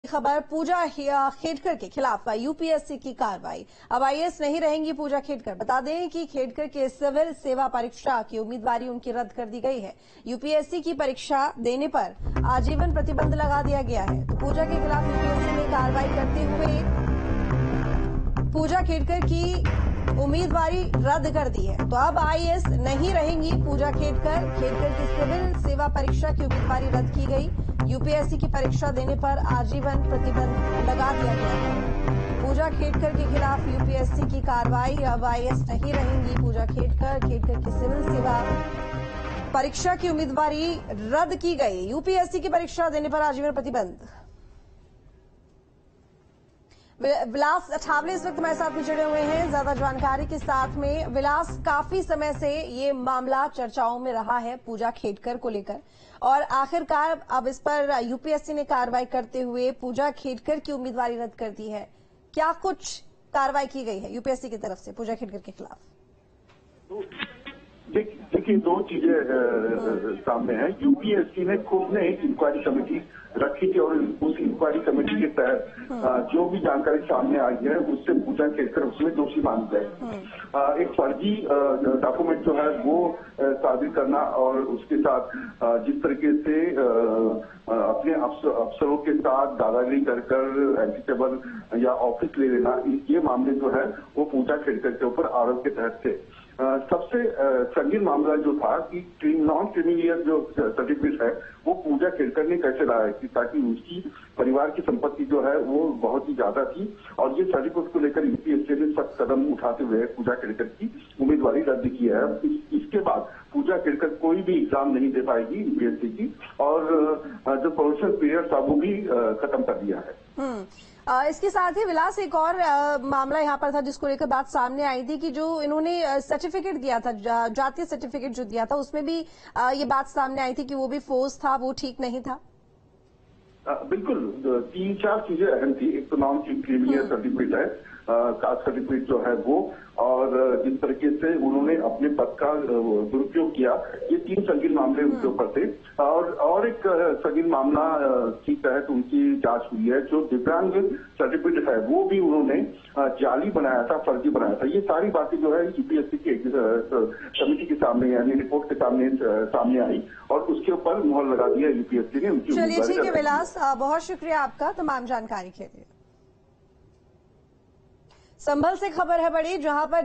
खबर पूजा खेडकर के खिलाफ यूपीएससी की कार्रवाई। अब आईएएस नहीं रहेंगी पूजा खेडकर। बता दें कि खेडकर के सिविल सेवा परीक्षा की उम्मीदवारी उनकी रद्द कर दी गई है। यूपीएससी की परीक्षा देने पर आजीवन प्रतिबंध लगा दिया गया है। तो पूजा के खिलाफ यूपीएससी ने कार्रवाई करते हुए पूजा खेडकर की उम्मीदवारी रद्द कर दी है। तो अब आईएएस नहीं रहेंगी पूजा खेडकर की सिविल सेवा परीक्षा की उम्मीदवारी रद्द की गई। यूपीएससी की परीक्षा देने पर आजीवन प्रतिबंध लगा दिया गया है। पूजा खेडकर के खिलाफ यूपीएससी की कार्रवाई। अब आईएएस नहीं रहेंगी पूजा खेडकर की सिविल सेवा परीक्षा की उम्मीदवारी रद्द की गई। यूपीएससी की परीक्षा देने पर आजीवन प्रतिबंध। विलास अठावले इस वक्त हमारे साथ भी जुड़े हुए हैं ज्यादा जानकारी के साथ में। विलास, काफी समय से ये मामला चर्चाओं में रहा है पूजा खेडकर को लेकर, और आखिरकार अब इस पर यूपीएससी ने कार्रवाई करते हुए पूजा खेडकर की उम्मीदवारी रद्द कर दी है। क्या कुछ कार्रवाई की गई है यूपीएससी की तरफ से पूजा खेडकर के खिलाफ? देखिए, दो चीजें सामने हैं। यूपीएससी ने खुद ने एक इंक्वायरी कमेटी रखी थी और उस इंक्वायरी कमेटी के तहत जो भी जानकारी सामने आई है उससे पूजा खेडकर उसमें दोषी मान गए। एक फर्जी डॉक्यूमेंट जो है वो साबित करना और उसके साथ जिस तरीके से अपने अफसरों के साथ दादागिरी कर एग्जीक्यूटिव या ऑफिस ले लेना, ये मामले जो है वो पूजा खेडकर के ऊपर आरोप के तहत थे। सबसे संगीन मामला जो था कि नॉन क्रिमिनल जो सर्टिफिकेट है वो पूजा खेडकर ने कैसे लाया है, ताकि उसकी परिवार की संपत्ति जो है वो बहुत ही ज्यादा थी, और ये सर्टिफिकेट को लेकर यूपीएससी ने सख्त कदम उठाते हुए पूजा खेडकर की उम्मीदवारी रद्द की है। इसके बाद पूजा खेडकर कोई भी एग्जाम नहीं दे पाएगी यूपीएससी की, और जो प्रोफेशनल पीरियड था वो भी खत्म कर दिया है। इसके साथ ही विलास, एक और मामला यहाँ पर था जिसको लेकर बात सामने आई थी कि जो इन्होंने सर्टिफिकेट दिया था, जातीय सर्टिफिकेट जो दिया था, उसमें भी ये बात सामने आई थी कि वो भी फोर्स था, वो ठीक नहीं था। बिल्कुल, 3-4 चीजें अहम थी। एक तो नॉन क्रिमिनल सर्टिफिकेट है, कास्ट सर्टिफिकेट जो है वो, और जिस तरीके से उन्होंने अपने पद का दुरुपयोग किया, ये 3 संगीन मामले उनके ऊपर थे। और एक संगीन मामला के तहत उनकी जांच हुई है। जो दिव्यांग सर्टिफिकेट है वो भी उन्होंने जाली बनाया था, फर्जी बनाया था। ये सारी बातें जो है यूपीएससी की कमेटी के सामने, यानी रिपोर्ट के सामने आई, और उसके ऊपर मुहर लगा दिया यूपीएससी ने। चलिए ठीक है विलास, बहुत शुक्रिया आपका तमाम जानकारी के लिए। संभल से खबर है बड़ी, जहां पर